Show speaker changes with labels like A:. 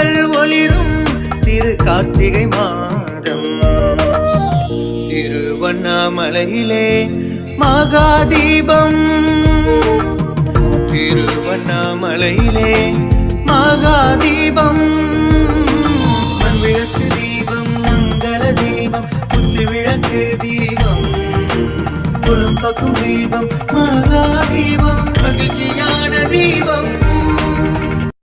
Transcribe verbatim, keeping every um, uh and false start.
A: தீபங்கள் ஒளிரும் திரு கார்த்திகை மாதம். திருவண்ணாமலையிலே மகாதீபம், திருவண்ணாமலையிலே மகாதீபம். மண்விளக்கு தீபம், மங்கள தீபம், குத்து விளக்கு தீபம், குளம் பக்கும் தீபம், மகாதீபம், மகிழ்ச்சியான தீபம்.